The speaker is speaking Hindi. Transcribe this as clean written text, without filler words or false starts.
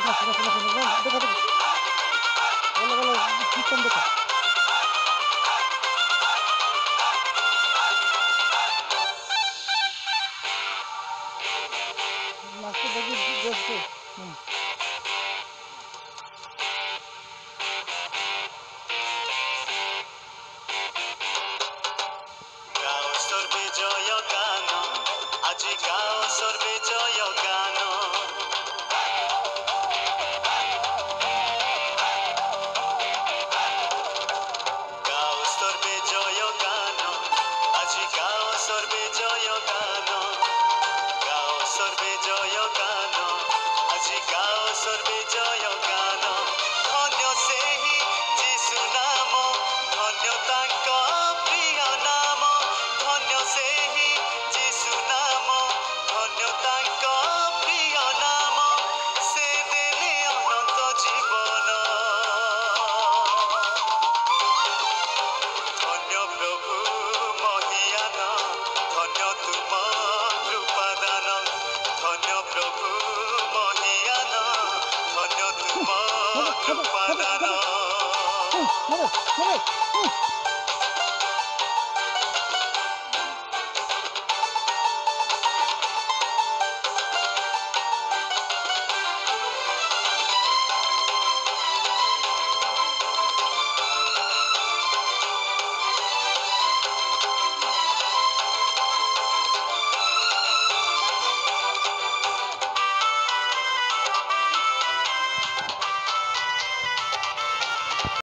देखो देखो बोलो बोलो सिस्टम देखो लास्ट देखी जस्ट गाओ सर्वे जय गान आज गाओ सर्वे जय गान गाओ सर्वे जय गान आज गाओ सर्वे जय गान गाओ सर्वे जय गान आज गाओ सर्वे जय गान धन्य सेहि जीशु नाम धन्य तांका प्रिय नाम धन्य सेहि जीशु नाम धन्य तांका प्रिय नाम से देले अनंत जीवन धन्य प्रभु महियान धन्य तुम कृपादान धन्य प्रभु महियान धन्य तुम कृपादान मरे